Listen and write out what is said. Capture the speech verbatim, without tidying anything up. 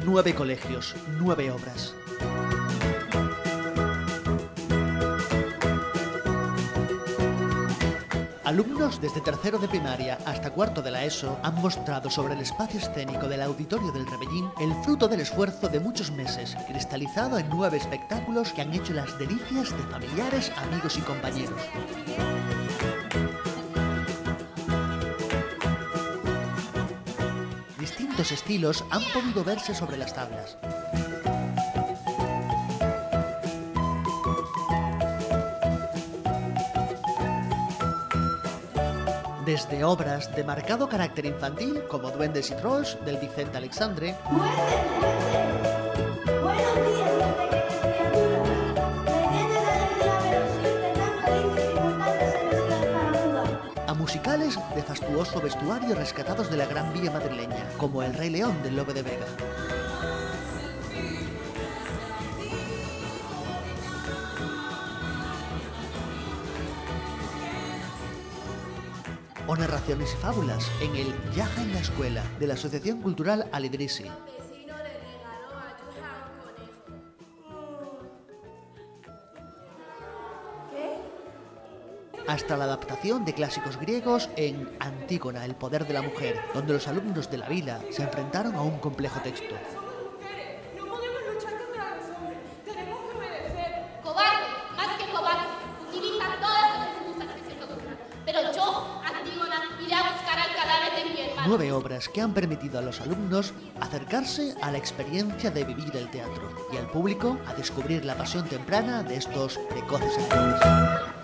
Nueve colegios, nueve obras. Alumnos desde tercero de primaria hasta cuarto de la ESO han mostrado sobre el espacio escénico del Auditorio del Rebellín el fruto del esfuerzo de muchos meses, cristalizado en nueve espectáculos que han hecho las delicias de familiares, amigos y compañeros. Distintos estilos han podido verse sobre las tablas. Desde obras de marcado carácter infantil, como Duendes y Trolls, del Vicente Alexandre, a musicales de fastuoso vestuario rescatados de la Gran Vía madrileña, como El Rey León del Lope de Vega. O narraciones y fábulas en el Yaja en la Escuela, de la Asociación Cultural Al-Idrisi. Hasta la adaptación de clásicos griegos en Antígona, el poder de la mujer, donde los alumnos de la vila se enfrentaron a un complejo texto. Nueve obras que han permitido a los alumnos acercarse a la experiencia de vivir el teatro y al público a descubrir la pasión temprana de estos precoces actores.